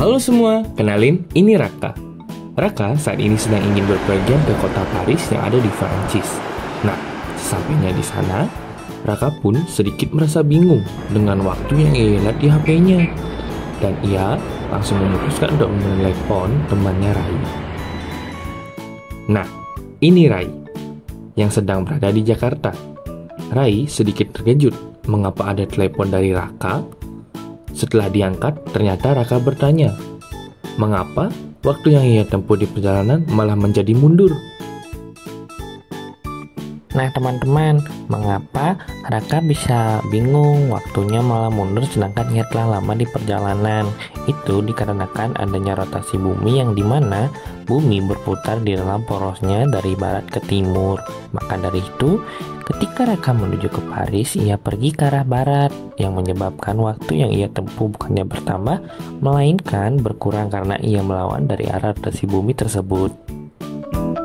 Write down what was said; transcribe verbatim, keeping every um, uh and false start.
Halo semua, kenalin, ini Raka. Raka saat ini sedang ingin berpergian ke kota Paris yang ada di Prancis. Nah, sesampainya di sana, Raka pun sedikit merasa bingung dengan waktu yang ia lihat di H P-nya. Dan ia langsung memutuskan untuk menelepon temannya Rai. Nah, ini Rai yang sedang berada di Jakarta. Rai sedikit terkejut mengapa ada telepon dari Raka. Setelah diangkat, ternyata Raka bertanya, mengapa waktu yang ia tempuh di perjalanan malah menjadi mundur? Nah teman-teman, mengapa Raka bisa bingung waktunya malah mundur sedangkan ia telah lama di perjalanan? Itu dikarenakan adanya rotasi bumi yang dimana bumi berputar di dalam porosnya dari barat ke timur. Maka dari itu, ketika Raka menuju ke Paris, ia pergi ke arah barat yang menyebabkan waktu yang ia tempuh bukannya bertambah, melainkan berkurang karena ia melawan dari arah rotasi bumi tersebut.